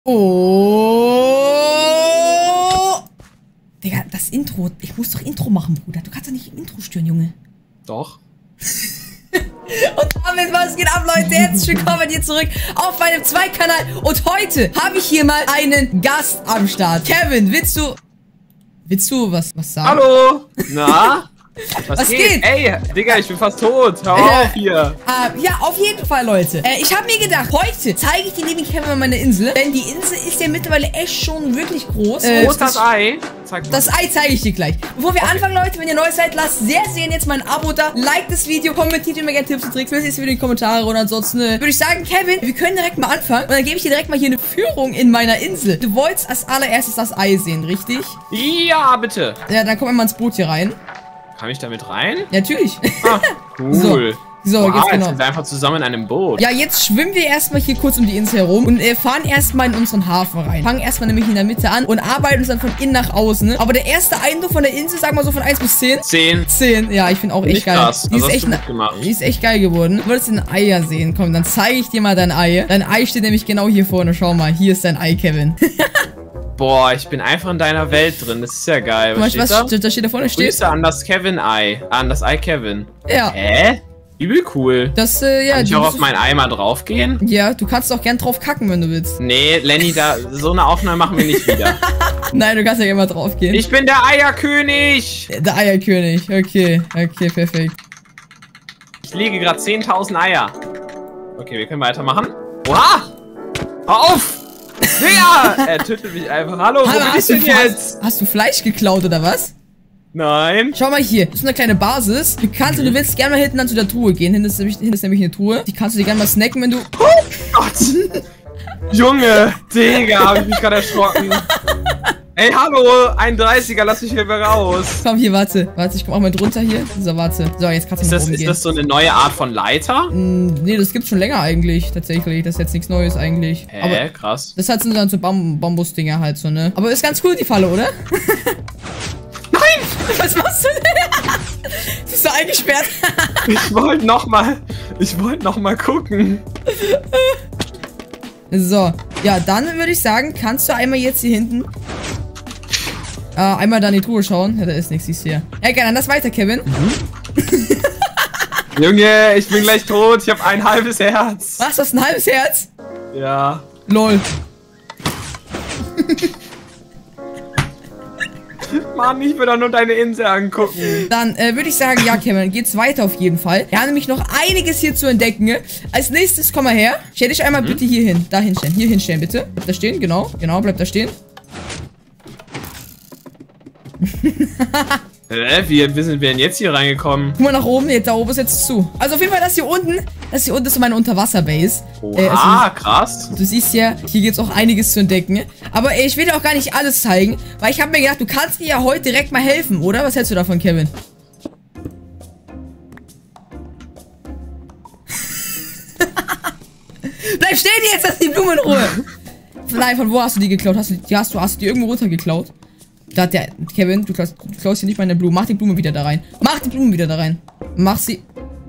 Oh! Digga, das Intro. Ich muss doch Intro machen, Bruder. Du kannst doch nicht im Intro stören, Junge. Doch. Und damit, was geht ab, Leute? Herzlich willkommen hier zurück auf meinem Zweitkanal. Und heute habe ich hier mal einen Gast am Start. Kevin, willst du was sagen? Hallo! Na? Was geht? Ey, Digga, ich bin fast tot. Hör auf hier. Ja, auf jeden Fall, Leute. Ich habe mir gedacht, heute zeige ich dir lieben Kevin mal meine Insel. Denn die Insel ist ja mittlerweile echt schon wirklich groß. Wo ist das Ei? Zeig mal. Das Ei zeige ich dir gleich. Bevor wir anfangen, Leute, wenn ihr neu seid, lasst sehr jetzt mal ein Abo da. Like das Video, kommentiert mir gerne Tipps und Tricks. Lasst es wieder in die Kommentare. Und ansonsten würde ich sagen, Kevin, wir können direkt mal anfangen. Und dann gebe ich dir direkt mal hier eine Führung in meiner Insel. Du wolltest als allererstes das Ei sehen, richtig? Ja, bitte. Ja, dann komm mal ins Boot hier rein. Kann ich damit rein? Ja, natürlich. Ah, cool. So, wow, jetzt genau. Jetzt sind wir einfach zusammen in einem Boot. Ja, jetzt schwimmen wir erstmal hier kurz um die Insel herum und fahren erstmal in unseren Hafen rein. Fangen erstmal nämlich in der Mitte an und arbeiten uns dann von innen nach außen. Ne? Aber der erste Eindruck von der Insel, sagen wir so von 1 bis 10. 10. 10. Ja, ich finde auch echt Nicht geil. krass. Die ist echt gut gemacht. Die ist echt geil geworden. Du wolltest ein Ei ja sehen. Komm, dann zeige ich dir mal dein Ei. Dein Ei steht nämlich genau hier vorne. Schau mal, hier ist dein Ei, Kevin. Boah, ich bin einfach in deiner Welt drin. Das ist ja geil. Was steht da? Da steht da vorne, steht. Grüße an das Kevin-Ei. An das Ei Kevin. Ja. Hä? Übel cool. Das, ja. Kann ich auch auf mein Ei mal draufgehen? Ja, du kannst auch gern drauf kacken, wenn du willst. Nee, Lenny, so eine Aufnahme machen wir nicht wieder. Nein, du kannst ja gerne mal drauf gehen. Ich bin der Eierkönig. Der Eierkönig. Okay, perfekt. Ich lege gerade 10.000 Eier. Okay, wir können weitermachen. Oha! Hör auf! Digga! Er tötet mich einfach. Hallo, wo bin ich denn jetzt? Hast du Fleisch geklaut oder was? Nein. Schau mal hier, das ist eine kleine Basis. Du kannst, wenn du willst, gerne mal hinten an zu der Truhe gehen. Hinten ist nämlich eine Truhe. Die kannst du dir gerne mal snacken, wenn du... Oh Gott! Junge! Digga, hab ich mich gerade erschrocken. Ey, hallo! 31er, lass mich hier mal raus. Komm, hier, warte, ich komm auch mal drunter hier. So, warte. So, jetzt kannst du mal rumgehen. Ist das so eine neue Art von Leiter? Nee, das gibt's schon länger eigentlich, tatsächlich. Das ist jetzt nichts Neues eigentlich. Hä, aber krass. Das sind dann so Bambusdinger halt so, ne? Aber ist ganz cool, die Falle, oder? Nein! Was machst du denn? Bist du eingesperrt? Ich wollte noch mal gucken. So, ja, dann würde ich sagen, kannst du einmal jetzt hier hinten einmal da in die Truhe schauen. Ja, da ist nichts, siehst du hier. Ja, gerne, dann das weiter, Kevin. Junge, ich bin gleich tot. Ich habe ein halbes Herz. Was, du hast ein halbes Herz? Ja. Lol. Mann, ich will doch nur deine Insel angucken. Dann würde ich sagen, ja, Kevin, geht's weiter auf jeden Fall. Wir haben nämlich noch einiges hier zu entdecken. Ne? Als nächstes, komm mal her. Stell dich einmal bitte hier hin. Da hinstellen. Hier hinstellen, bitte. Bleib da stehen, genau. Genau, bleib da stehen. Wie sind wir denn jetzt hier reingekommen? Guck mal nach oben, jetzt da oben ist jetzt zu. Also auf jeden Fall, das hier unten ist so meine Unterwasser-Base. Oha, krass. Du siehst ja, hier gibt's auch einiges zu entdecken. Aber ich will dir auch gar nicht alles zeigen, weil ich habe mir gedacht, du kannst mir ja heute direkt mal helfen, oder? Was hältst du davon, Kevin? Bleib stehen jetzt, lass die Blume in Ruhe. Nein, von wo hast du die geklaut? Hast du die irgendwo runtergeklaut? Da hat der Kevin, du klaust hier nicht meine Blume. Mach die Blume wieder da rein. Mach die Blume wieder da rein. Mach sie.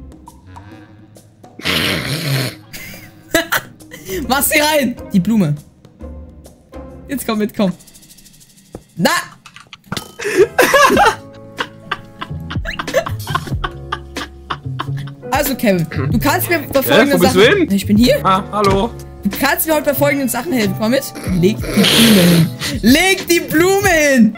Mach sie rein. Die Blume. Jetzt komm mit, komm. Na! Also, Kevin, du kannst mir bei folgenden Wo bist du hin? Ich bin hier. Ah, hallo. Du kannst mir heute bei folgenden Sachen helfen. Komm mit. Leg die Blume hin. Leg die Blume hin.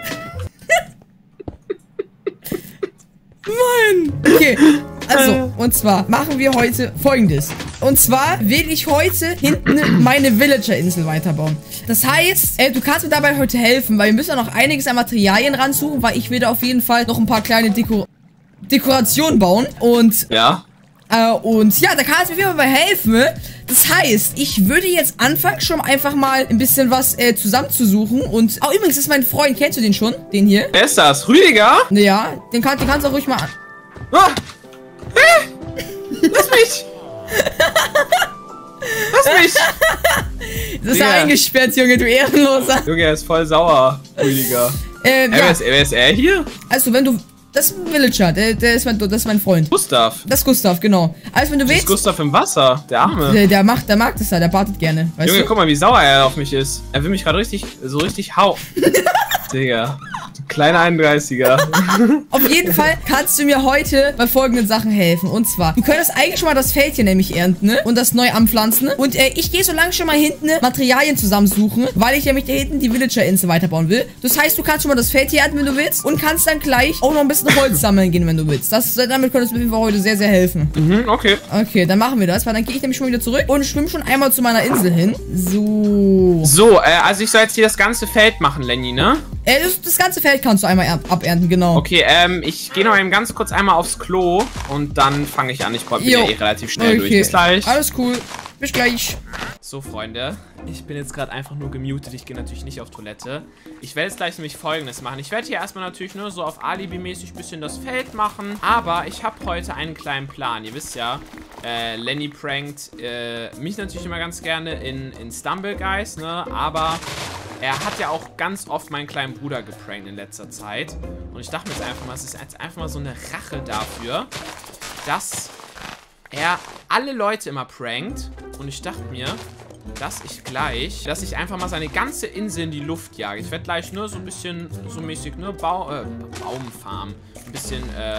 Mann. Okay. Also, und zwar machen wir heute Folgendes. Und zwar will ich heute hinten meine Villager-Insel weiterbauen. Das heißt, du kannst mir dabei heute helfen, weil wir müssen noch einiges an Materialien ransuchen, weil ich will da auf jeden Fall noch ein paar kleine Dekorationen bauen. Und ja. Und ja, da kannst du mir dabei helfen. Das heißt, ich würde jetzt anfangen, schon einfach mal ein bisschen was zusammenzusuchen. Und übrigens ist mein Freund, kennst du den schon? Den hier? Wer ist das? Rüdiger? Ja, den kannst du auch ruhig mal an. Ah. Lass mich! Lass mich! Das ist ja eingesperrt, Junge, du Ehrenloser. Junge, er ist voll sauer, Rüdiger. Ja. Wer ist er hier? Also, wenn du Das ist ein Villager, das ist mein Freund. Gustav. Das ist Gustav, genau. Also wenn du willst... Das ist Gustav im Wasser, der Arme. Der mag das ja, der badet gerne, weißt Junge, du? guck mal, wie sauer er auf mich ist. Er will mich gerade richtig hauen. Digga. Kleiner 31er. Auf jeden Fall kannst du mir heute bei folgenden Sachen helfen. Und zwar, du könntest eigentlich schon mal das Feld hier nämlich ernten, ne? Und das neu anpflanzen. Und ich gehe so lange schon mal hinten Materialien zusammensuchen, weil ich nämlich da hinten die Villager-Insel weiterbauen will. Das heißt, du kannst schon mal das Feld hier ernten, wenn du willst. Und kannst dann gleich auch noch ein bisschen Holz sammeln gehen, wenn du willst. Damit könntest du mir auf jeden Fall heute sehr, sehr helfen. Mhm, okay. Okay, dann machen wir das, weil dann gehe ich nämlich schon wieder zurück und schwimme schon einmal zu meiner Insel hin. So, also ich soll jetzt hier das ganze Feld machen, Lenny, ne? Das ganze Feld kannst du einmal abernten, genau. Okay, ich gehe noch eben ganz kurz einmal aufs Klo und dann fange ich an. Ich bin ja relativ schnell durch. Bis gleich. Alles cool. Bis gleich. So, Freunde, ich bin jetzt gerade einfach nur gemutet. Ich gehe natürlich nicht auf Toilette. Ich werde jetzt gleich nämlich Folgendes machen. Ich werde hier erstmal natürlich nur so auf Alibi-mäßig ein bisschen das Feld machen. Aber ich habe heute einen kleinen Plan. Ihr wisst ja, Lenny prankt mich natürlich immer ganz gerne in Stumble Guys, ne? Aber er hat ja auch ganz oft meinen kleinen Bruder geprankt in letzter Zeit. Und ich dachte mir jetzt einfach mal, es ist jetzt einfach mal so eine Rache dafür, dass er alle Leute immer prankt. Und ich dachte mir, dass ich einfach mal seine ganze Insel in die Luft jage. Ich werde gleich nur so ein bisschen, so mäßig, nur Baumfarm. Ein bisschen,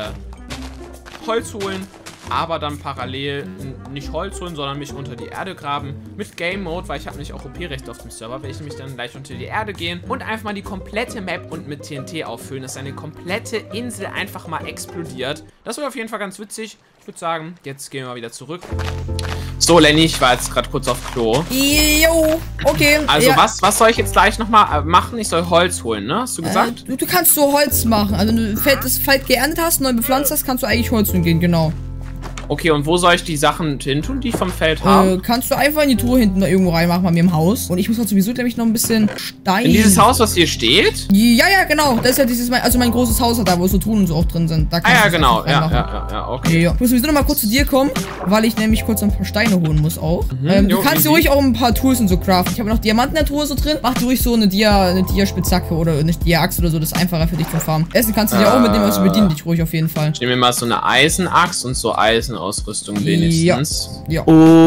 Holz holen. Aber dann parallel nicht Holz holen, sondern mich unter die Erde graben. Mit Game Mode, weil ich habe nämlich auch OP-Rechte auf dem Server. Werde ich nämlich dann gleich unter die Erde gehen und einfach mal die komplette Map und mit TNT auffüllen, dass eine komplette Insel einfach mal explodiert. Das wird auf jeden Fall ganz witzig. Ich würde sagen, jetzt gehen wir mal wieder zurück. So, Lenny, ich war jetzt gerade kurz auf Klo. Jo, okay. Also, ja. Was soll ich jetzt gleich nochmal machen? Ich soll Holz holen, ne? Hast du gesagt? Du kannst so Holz machen. Also, wenn du das Feld geerntet hast, neu bepflanzt hast, kannst du eigentlich Holz holen gehen, genau. Okay, und wo soll ich die Sachen hin tun, die ich vom Feld habe? Kannst du einfach in die Truhe hinten da irgendwo reinmachen bei mir im Haus. Und ich muss halt sowieso nämlich noch ein bisschen Stein... In dieses Haus, was hier steht? Ja, genau. Das ist ja dieses, also mein großes Haus da, wo so Truhen und so auch drin sind. Da kannst genau. Ja, okay. Ja. Ich muss sowieso noch mal kurz zu dir kommen, weil ich nämlich kurz ein paar Steine holen muss auch. Du kannst dir ruhig auch ein paar Tools und so craften. Ich habe noch Diamanten in der Truhe so drin. Mach dir ruhig so eine Dia-Spitzhacke oder eine Dia-Axt oder so. Das ist einfacher für dich zu farmen. Essen kannst du dir auch mitnehmen, also bedienen dich ruhig auf jeden Fall. Ich nehme mir mal so eine Eisenaxt und so Eisenausrüstung wenigstens. Ja.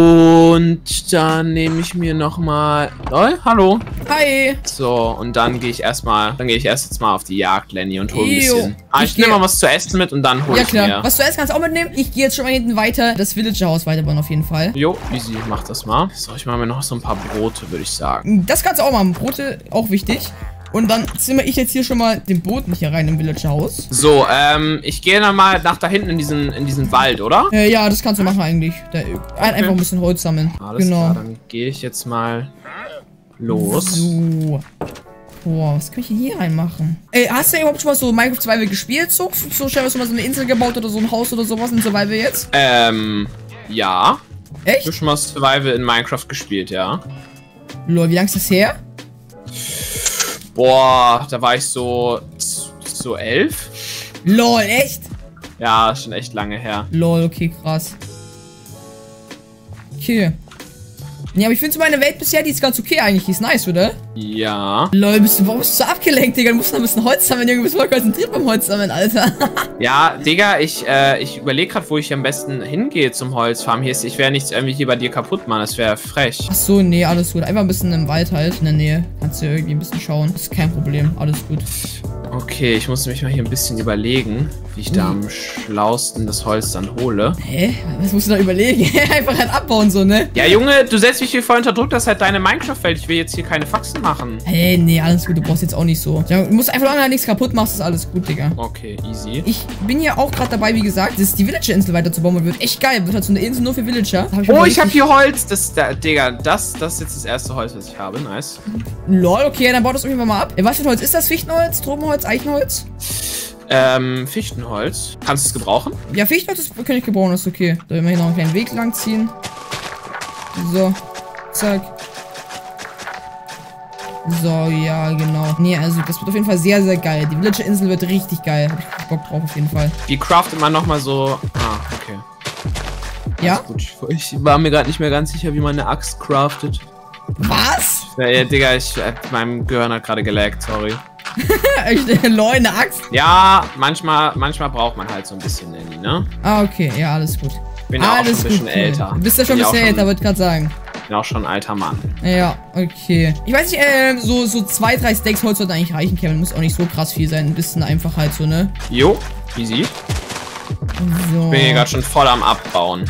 Und dann nehme ich mir nochmal... Oh, hallo. Hi. So, und dann gehe ich erst jetzt mal auf die Jagd, Lenny, und hole ein bisschen. Ich nehme mal was zu essen mit und dann hole ich mir. Was zu essen kannst du auch mitnehmen. Ich gehe jetzt schon mal hinten weiter das Villager-Haus weiterbauen auf jeden Fall. Jo, easy, mach das mal. So, ich mache mir noch so ein paar Brote, würde ich sagen. Das kannst du auch machen. Brote, auch wichtig. Und dann zimmer ich jetzt hier schon mal den Boden hier rein im Villager-Haus. So, ich gehe dann mal nach da hinten in diesen Wald, oder? Ja, das kannst du machen eigentlich. Einfach ein bisschen Holz sammeln. Alles klar, dann gehe ich jetzt mal los. So. Boah, was kann ich denn hier reinmachen? Hast du überhaupt schon mal so Minecraft Survival gespielt? So schnell hast du mal so eine Insel gebaut oder so ein Haus oder sowas in Survival jetzt? Ja. Echt? Ich habe schon mal Survival in Minecraft gespielt, ja. Lol, wie lange ist das her? Boah, da war ich so 11. Lol, echt? Ja, schon echt lange her. Lol, okay, krass. Okay. Ja, aber ich finde so meine Welt bisher, die ist ganz okay eigentlich. Die ist nice, oder? Ja. Lol, warum bist du so abgelenkt, Digga? Du musst noch ein bisschen Holz sammeln, Junge. Du bist voll konzentriert beim Holz sammeln, Alter. Ja, Digga, ich überlege gerade, wo ich am besten hingehe zum Holzfarm. Ich werde nichts irgendwie hier bei dir kaputt machen. Das wäre frech. Ach so, nee, alles gut. Einfach ein bisschen im Wald halt, in der Nähe. Kannst du irgendwie ein bisschen schauen. Das ist kein Problem. Alles gut. Okay, ich muss mich mal hier ein bisschen überlegen, wie ich da am schlausten das Holz dann hole. Hä? Was musst du da überlegen? Einfach halt abbauen so, ne? Ja, Junge, du setzt mich hier voll unter Druck. Das ist halt deine Minecraft-Welt. Ich will jetzt hier keine Faxen machen. Hey, nee, alles gut. Du brauchst jetzt auch nicht so. Ja, du musst einfach lange nichts kaputt machen. ist alles gut, Digga. Okay, easy. Ich bin hier auch gerade dabei, wie gesagt, die Villager-Insel weiterzubauen. Und wird echt geil. Wird halt so eine Insel nur für Villager. Ich habe hier Holz. Digga, das ist jetzt das erste Holz, was ich habe. Nice. Lol, okay, dann baut das auf jeden Fall mal ab. Was für ein Holz ist das? Fichtenholz, Tropenholz, Eichenholz? Fichtenholz. Kannst du es gebrauchen? Ja, Fichtenholz kann ich gebrauchen, das ist okay. Da werden wir hier noch einen kleinen Weg lang ziehen. So. Zack. So, ja, genau. Nee, also das wird auf jeden Fall sehr, sehr geil. Die Villager-Insel wird richtig geil. Hab ich Bock drauf auf jeden Fall. Wie craftet man nochmal so... Ah, okay. Ja? Gut. Ich war mir gerade nicht mehr ganz sicher, wie man eine Axt craftet. Was? Ja, Digga, meinem Gehirn hat gerade gelaggt, sorry. Lol, eine Axt? Ja, manchmal braucht man halt so ein bisschen Lenny, ne? Ah, okay. Ja, alles gut. Bin ja auch schon ein bisschen älter. Du bist ja schon ein bisschen älter, wollte ich gerade sagen. Bin auch schon ein alter Mann. Ja, okay. Ich weiß nicht, so 2, 3 Stacks Holz sollten eigentlich reichen, Kevin. Muss auch nicht so krass viel sein. Ein bisschen einfach halt so, ne? Jo, easy. So. Ich bin hier gerade schon voll am Abbauen.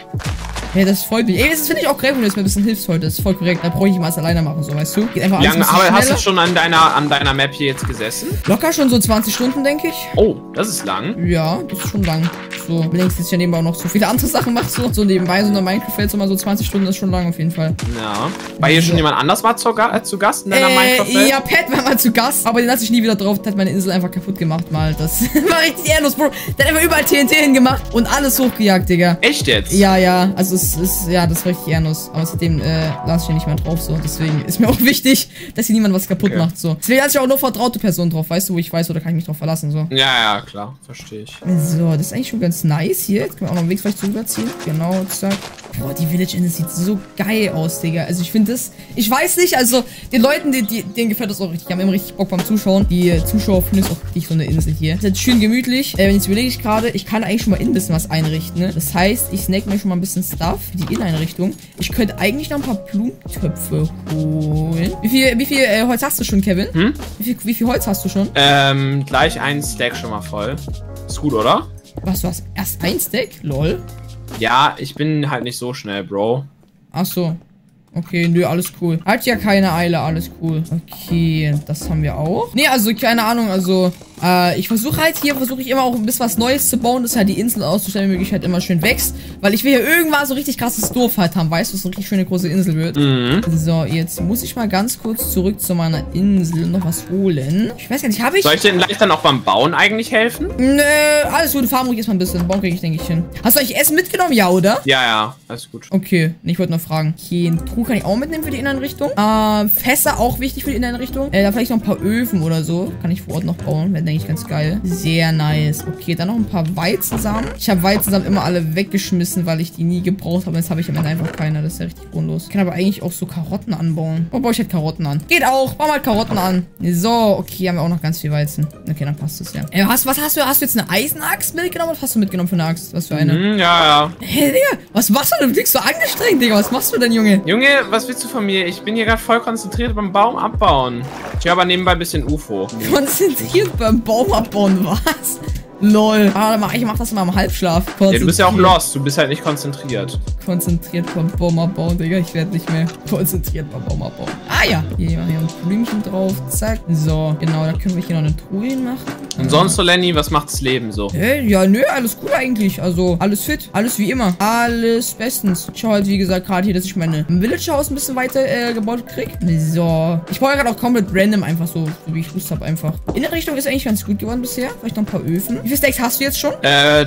Ja, das freut mich. Ey, das finde ich auch greif, wenn du jetzt mir ein bisschen hilfst heute. Das ist voll korrekt. Da brauche ich nicht mal alles alleine machen, so, weißt du? Geht einfach Wie lange alles hast du schon an deiner Map hier jetzt gesessen? Locker schon so 20 Stunden, denke ich. Oh, das ist lang. Ja, das ist schon lang. So, wenigstens jetzt ja nebenbei auch noch so viele andere Sachen macht, so nebenbei, so in der Minecraft-Welt, so mal so 20 Stunden ist schon lang auf jeden Fall. Ja. War hier schon jemand anders zu Gast in deiner Minecraft-Welt? Ja, Pat war mal zu Gast, aber den hatte ich nie wieder drauf. Der hat meine Insel einfach kaputt gemacht mal. Das war richtig ehrenlos, Bro. Der hat einfach überall TNT hingemacht und alles hochgejagt, Digga. Echt jetzt? Ja, ja. Also es ist, ja, das war richtig ehrenlos. Aber seitdem lasse ich hier nicht mehr drauf, so. Deswegen ist mir auch wichtig, dass hier niemand was kaputt macht, so. Deswegen lasse ich auch nur vertraute Personen drauf, weißt du, wo ich weiß, oder kann ich mich drauf verlassen, so. Ja, ja, klar. Verstehe ich. So, das ist eigentlich schon ganz nice hier. Jetzt können wir auch noch einen Weg vielleicht rüberziehen. Genau, zack. Boah, die Village Insel sieht so geil aus, Digga. Also ich finde das, ich weiß nicht, also den Leuten, denen gefällt das auch richtig. Die haben immer richtig Bock beim Zuschauen. Die Zuschauer finden es auch richtig so eine Insel hier. Das ist jetzt schön gemütlich. Jetzt überlege ich gerade, ich kann eigentlich schon mal ein bisschen was einrichten, ne? Das heißt, ich snack mir schon mal ein bisschen Stuff für die Inneneinrichtung. Ich könnte eigentlich noch ein paar Blumentöpfe holen. Wie viel Holz hast du schon, Kevin? Hm? Wie viel Holz hast du schon? Gleich einen Stack schon mal voll. Ist gut, oder? Was, du hast erst ein Stack? Lol. Ja, ich bin halt nicht so schnell, Bro. Ach so. Okay, nö, alles cool. Hat ja keine Eile, alles cool. Okay, das haben wir auch. Nee, also, keine Ahnung, also, ich versuche halt hier, immer auch ein bisschen was Neues zu bauen, dass halt die Insel auszustellen, wie möglich halt immer schön wächst. Weil ich will hier irgendwann so richtig krasses Dorf halt haben, weißt du, dass es eine richtig schöne große Insel wird. Mhm. So, jetzt muss ich mal ganz kurz zurück zu meiner Insel noch was holen. Ich weiß gar nicht, habe ich... Soll ich dir gleich dann auch beim Bauen eigentlich helfen? Nö, alles gut, farm ruhig erstmal ein bisschen. Bauen kriege ich, denke ich, hin. Hast du eigentlich Essen mitgenommen? Ja, oder? Ja, ja, alles gut. Okay, ich wollte noch fragen. Okay, einen Truhe kann ich auch mitnehmen für die Inneneinrichtung. Fässer auch wichtig für die Inneneinrichtung. Da vielleicht noch ein paar Öfen oder so. Kann ich vor Ort noch bauen. Wäre, denke ich, ganz geil. Sehr nice. Okay, dann noch ein paar Weizensamen. Ich habe Weizensamen immer alle weggeschmissen, weil ich die nie gebraucht habe. Jetzt habe ich am Ende einfach keine. Das ist ja richtig grundlos. Ich kann aber eigentlich auch so Karotten anbauen. Oh, baue ich halt Karotten an. Geht auch. Bau mal Karotten an. So, okay, haben wir auch noch ganz viel Weizen. Okay, dann passt das ja. Was hast du? Hast du jetzt eine Eisenaxt mitgenommen? Was hast du mitgenommen für eine Axt? Was für eine? Ja, ja. Hey, Digga, was machst du? Du blickst so angestrengt, Digga. Was machst du denn, Junge? Junge, was willst du von mir? Ich bin hier gerade voll konzentriert beim Baum abbauen. Ich höre aber nebenbei ein bisschen UFO. Konzentriert beim Baum abbauen, was? Lol. Ich mach das immer im Halbschlaf. Ja, du bist ja auch lost. Du bist halt nicht konzentriert. Konzentriert beim Baum abbauen, Digga. Ich werde nicht mehr konzentriert beim Baum abbauen. Ah ja. Hier machen wir ein Blümchen drauf. Zack. So, genau. Da können wir hier noch eine Truhe machen. Und sonst so, Lenny, was macht das Leben so? Ja, nö, alles cool eigentlich. Also, alles fit. Alles wie immer. Alles bestens. Ich schaue halt, wie gesagt, gerade hier, dass ich meine Village-Haus ein bisschen weiter gebaut krieg. So. Ich baue ja gerade auch komplett random einfach so wie ich Lust habe einfach. Innenrichtung ist eigentlich ganz gut geworden bisher. Vielleicht noch ein paar Öfen. Wie viele Stacks hast du jetzt schon?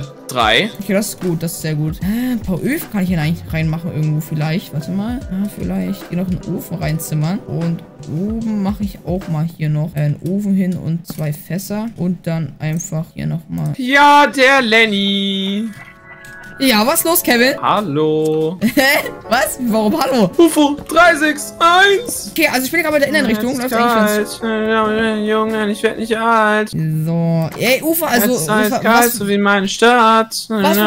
3. Okay, das ist gut. Das ist sehr gut. Ein paar Öfen kann ich hier eigentlich reinmachen irgendwo vielleicht. Warte mal. Vielleicht hier noch einen Ofen reinzimmern. Und oben mache ich auch mal hier noch einen Ofen hin und 2 Fässer. Und dann einfach hier nochmal. Ja, der Lenny. Ja, was los, Kevin? Hallo. Hä? Was? Warum hallo? UFO 361. Okay, also ich bin gerade bei der Innenrichtung. Läuft eigentlich ganz... Junge, ich werde nicht alt. So. Ey, Ufer, also... Kalt, so wie meine Stadt.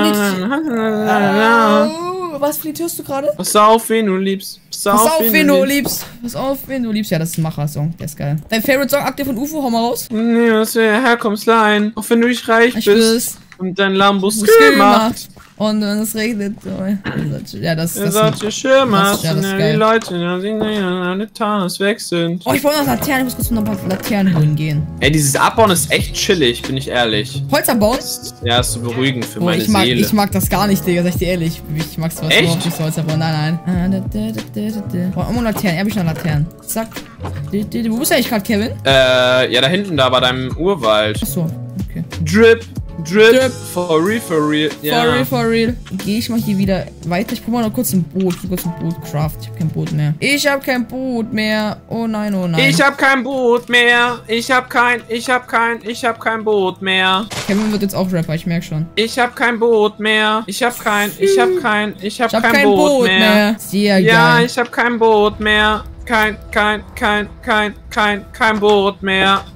Was hörst du gerade? Pass auf, wen du liebst. Pass auf, wen du liebst. Pass auf, wen du liebst. Ja, das ist ein Macher-Song. Der ist geil. Dein Favorite-Song aktiv von UFO? Hau mal raus. Nee, was wir herkommst, Lein. Auch wenn du nicht reich bist. Und dein Lambo Skill macht. Und wenn es regnet, ja, das ist solche Schirme hast, die Leute, die Tarns weg sind. Oh, ich brauche noch Laternen, ich muss kurz noch ein paar Laternen holen gehen. Ey, dieses Abbauen ist echt chillig, bin ich ehrlich. Holz abbauen? Ja, ist so beruhigend für meine Seele. Ich mag das gar nicht, Digga, sag ich dir ehrlich. Ich mag's was überhaupt nicht so Holz abbauen. Nein. Oh, immer Laternen, hab ich noch Laternen. Zack. Wo bist du eigentlich gerade, Kevin? Ja, da hinten, da bei deinem Urwald. Achso, okay. Drip, for real. Ja. For real. Gehe ich mal hier wieder weiter. Ich brauche mal noch kurz ein Boot. Ich hab kein Boot mehr. Ich hab kein Boot mehr. Oh nein, oh nein. Ich hab kein Boot mehr. Ich hab kein Boot mehr. Kevin wird jetzt auch Rapper, ich merke schon. Ich hab kein Boot mehr. Ich hab kein Boot mehr. Sehr geil. Ja, ich hab kein Boot mehr. Kein Boot mehr.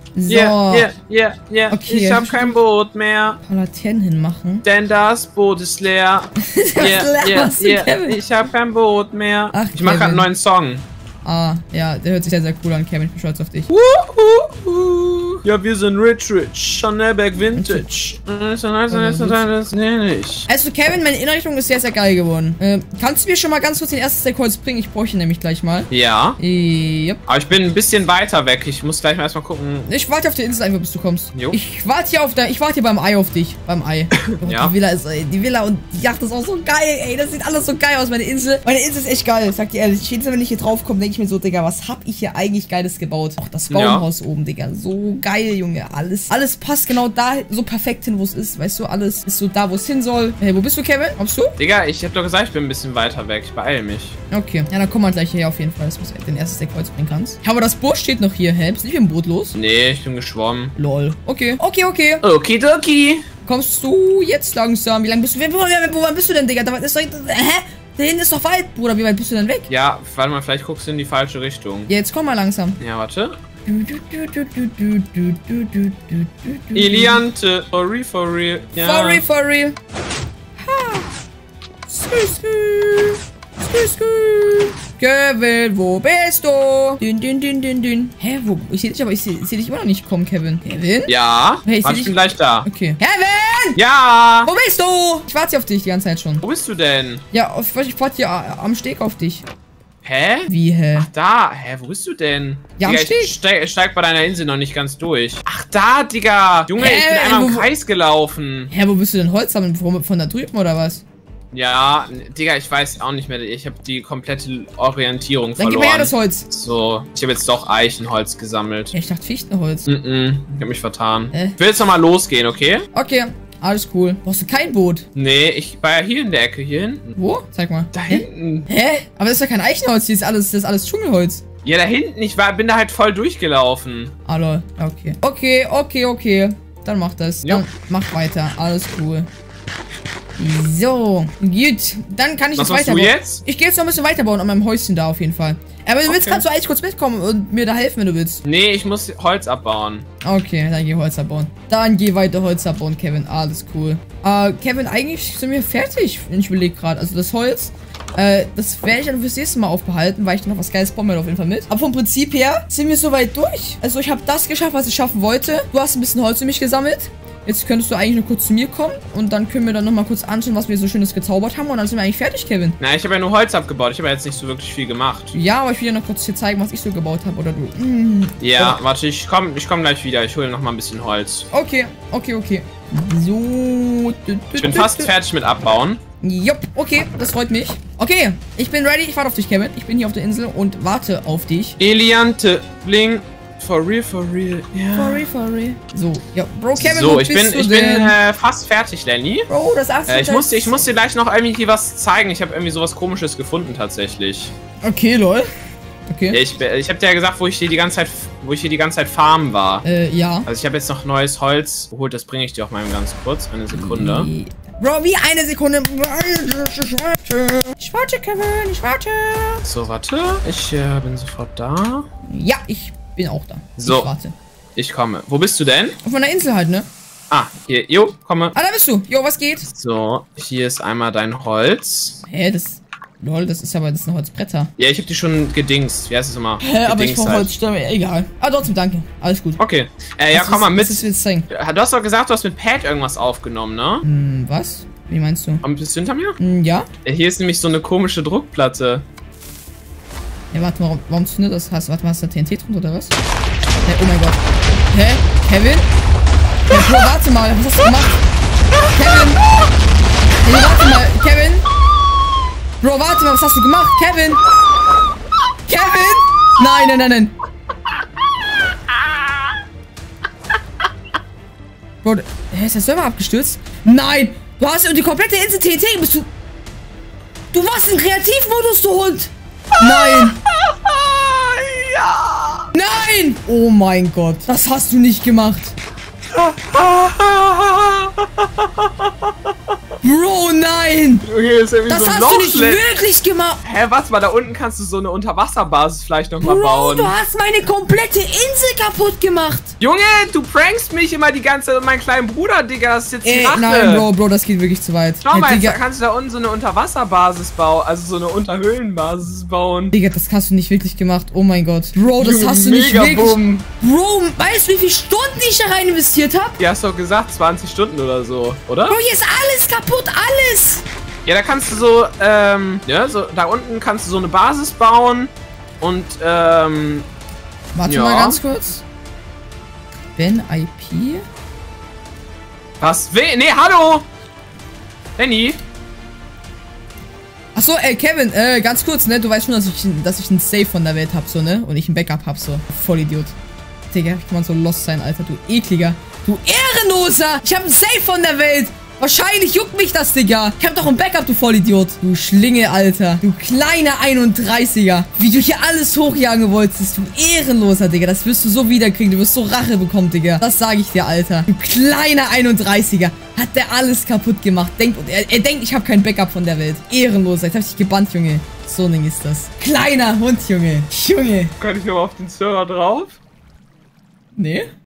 So. Yeah. Okay. Ich habe kein Boot mehr. Ein paar Laternen hinmachen. Denn das Boot ist leer. Kevin. Ich habe kein Boot mehr. Ach, ich mache gerade einen Kevin. neuen Song. Ah, ja, der hört sich sehr, sehr cool an, Kevin. Ich bin stolz auf dich. Ja, wir sind rich. Schnellberg Vintage. Das nenne ich. Also, Kevin, meine Innenrichtung ist sehr, sehr geil geworden. Kannst du mir schon mal ganz kurz den ersten Stackholz bringen? Ich bräuchte ihn nämlich gleich mal. Ja. Yep. Aber ich bin ein bisschen weiter weg. Ich muss gleich mal erstmal gucken. Ich warte auf der Insel einfach, bis du kommst. Jo. Ich warte hier beim Ei auf dich. Beim Ei. Oh, Ja. Die Villa und die Yacht ist auch so geil, ey. Das sieht alles so geil aus, meine Insel. Meine Insel ist echt geil, sag dir ehrlich. Jedes Mal, wenn ich hier drauf komme, denke ich mir so, Digga, was hab ich hier eigentlich Geiles gebaut? Auch das Baumhaus oben, Digga. So geil, Junge. Alles passt genau da so perfekt hin, wo es ist. Weißt du, alles ist so da, wo es hin soll. Hey, wo bist du, Kevin? Kommst du? Digga, ich hab doch gesagt, ich bin ein bisschen weiter weg. Ich beeile mich. Okay. Ja, dann komm mal gleich hierher auf jeden Fall, dass du den ersten Stackhholz bringen kannst. Ja, aber das Boot steht noch hier. Hä? Bist du nicht mit dem Boot los? Nee, ich bin geschwommen. Lol. Okay. Okidoki. Kommst du jetzt langsam? Wie lange bist du? Wo bist du denn, Digga? Da ist doch, hä? Da hinten ist doch Wald, Bruder. Wie weit bist du denn weg? Ja, warte mal, vielleicht guckst du in die falsche Richtung. Ja, jetzt komm mal langsam. Ja, warte. Iliante. For real. Ja. For real. Ha. Skü. Kevin, wo bist du? Dün. Hä, wo? Ich seh dich, aber ich seh dich immer noch nicht kommen, Kevin. Kevin? Ja. Hey, Warte, ich bin gleich da. Okay. Kevin! Ja. Wo bist du? Ich warte hier auf dich die ganze Zeit schon. Wo bist du denn? Ja, ich warte hier am Steg auf dich. Hä? Wie, hä? Ach, da. Hä, wo bist du denn? Ja, am Digga, ich steig bei deiner Insel noch nicht ganz durch. Ach, da, Digga. Junge, ich bin einmal im Kreis gelaufen. Hä, wo bist du denn Holz sammeln? Von da drüben oder was? Ja, Digga, ich weiß auch nicht mehr. Ich habe die komplette Orientierung Dann verloren. gib mir her das Holz. So, ich habe jetzt doch Eichenholz gesammelt. Ja, ich dachte Fichtenholz. Ich hab mich vertan. Ich will jetzt nochmal losgehen, okay? Okay, alles cool. Brauchst du kein Boot? Nee, ich war ja hier in der Ecke, hier hinten. Wo? Zeig mal. Da hinten. Hä? Aber das ist ja kein Eichenholz, das ist alles Dschungelholz. Ja, da hinten. Bin da halt voll durchgelaufen. Ah, lol. Okay. Dann mach das. Jo. Dann mach weiter. Alles cool. So, gut. Dann kann ich Was jetzt machst du weiterbauen. jetzt? Ich gehe jetzt noch ein bisschen weiterbauen an meinem Häuschen da auf jeden Fall. Aber wenn du willst, kannst du eigentlich kurz mitkommen und mir da helfen, wenn du willst. Nee, ich muss Holz abbauen. Okay, dann geh Holz abbauen. Dann geh weiter Holz abbauen, Kevin. Alles cool. Kevin, eigentlich sind wir fertig. Ich überlege gerade. Also das Holz, das werde ich dann fürs nächste Mal aufbehalten, weil ich dann noch was Geiles bauen werde auf jeden Fall mit. Aber vom Prinzip her sind wir soweit durch. Also ich habe das geschafft, was ich schaffen wollte. Du hast ein bisschen Holz für mich gesammelt. Jetzt könntest du eigentlich nur kurz zu mir kommen und dann können wir dann nochmal kurz anschauen, was wir so Schönes gezaubert haben und dann sind wir eigentlich fertig, Kevin. Na, ich habe ja nur Holz abgebaut. Ich habe ja jetzt nicht so wirklich viel gemacht. Ja, aber ich will dir noch kurz hier zeigen, was ich so gebaut habe oder du. Ja, warte, ich komm gleich wieder. Ich hole noch mal ein bisschen Holz. Okay. So. Ich bin fast fertig mit Abbauen. Jupp, okay, das freut mich. Okay, ich bin ready. Ich warte auf dich, Kevin. Ich bin hier auf der Insel und warte auf dich. Eliante, Bling. For real. Ja. For real. So, ja, Bro, Kevin, So, wo ich bist bin du denn? fast fertig, Lenny. Bro, das 18. Ich muss dir gleich noch irgendwie was zeigen. Ich habe irgendwie sowas Komisches gefunden, tatsächlich. Okay, lol. Okay. Ja, ich habe dir ja gesagt, wo ich hier die ganze Zeit farmen war. Ja. Also ich habe jetzt noch neues Holz geholt. Das bringe ich dir auch mal ganz kurz. Eine Sekunde. Bro, wie eine Sekunde? Ich warte, Kevin, ich warte. So, warte. Ich bin sofort da. Ja, ich bin auch da. So. Ich warte. Ich komme. Wo bist du denn? Auf meiner Insel halt, ne? Ah, hier. Jo, komme. Ah, da bist du. Jo, was geht? So, hier ist einmal dein Holz. Hä, lol, das ist ein Holzbretter. Ja, ich habe die schon gedingst. Wie heißt es immer? Hä, aber ich Gedingst brauche halt. Holzstämme. Egal. Aber trotzdem, danke. Alles gut. Okay. Ja, komm mal mit. Was ist jetzt zeigen? Du hast doch gesagt, du hast mit Pat irgendwas aufgenommen, ne? Was? Wie meinst du? Bist du hinter mir? Ja? Hier ist nämlich so eine komische Druckplatte. Ja, warte mal, warum zündet das? Warte mal, hast du da TNT drunter oder was? Hä, oh mein Gott. Hä? Kevin? Ja, Bro, warte mal, was hast du gemacht? Kevin! Nee, warte mal, Kevin! Bro, warte mal, was hast du gemacht? Kevin! Kevin! Nein! Bro, hä, ist der Server abgestürzt? Nein! Du hast die komplette Insel TNT, bist du... Du warst im Kreativmodus, du Hund! Nein! Ja! Nein! Oh mein Gott, das hast du nicht gemacht. Bro, nein! Junge, ist irgendwie Das so ein hast du nicht Lochschle- wirklich gemacht! Hä, was? Weil da unten kannst du so eine Unterwasserbasis vielleicht nochmal Bro, bauen. du hast meine komplette Insel kaputt gemacht! Junge, du prankst mich immer die ganze Zeit und meinen kleinen Bruder, Digga. Das ist jetzt die Rache. Nein, Bro, das geht wirklich zu weit. Schau mal, Digga, jetzt kannst du da unten so eine Unterwasserbasis bauen, also so eine Unterhöhlenbasis bauen. Digga, das hast du nicht wirklich gemacht. Oh mein Gott. Bro, das hast du nicht wirklich... Boom. Bro, weißt du, wie viele Stunden ich da rein investiert habe? Ja, hast doch gesagt, 20 Stunden oder so, oder? Bro, hier ist alles kaputt, alles! Ja, da kannst du so, ja, so, da unten kannst du so eine Basis bauen und, Warte ja. mal ganz kurz. Ben IP? Was? Nee, hallo! Benny? Achso, Kevin, ganz kurz, ne? Du weißt schon, dass ich einen Save von der Welt hab, so, ne? Und ich ein Backup hab, so. Vollidiot. Digga, wie kann man so lost sein, Alter? Du ekliger. Du Ehrenloser! Ich hab einen Save von der Welt! Wahrscheinlich juckt mich das, Digga. Ich hab doch ein Backup, du Vollidiot. Du Schlinge, Alter. Du kleiner 31er. Wie du hier alles hochjagen wolltest. Du Ehrenloser, Digga. Das wirst du so wiederkriegen. Du wirst so Rache bekommen, Digga. Das sage ich dir, Alter. Du kleiner 31er. Hat der alles kaputt gemacht. Er denkt, ich habe kein Backup von der Welt. Ehrenloser. Jetzt hab ich dich gebannt, Junge. So ein Ding ist das. Kleiner Hund, Junge. Junge. Kann ich nochmal auf den Server drauf? Nee?